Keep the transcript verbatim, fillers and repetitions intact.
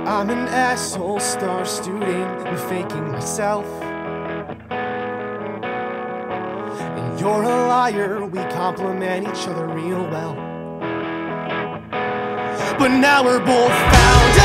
I'm an asshole star student and faking myself, and you're a liar, we complement each other real well. But now we're both found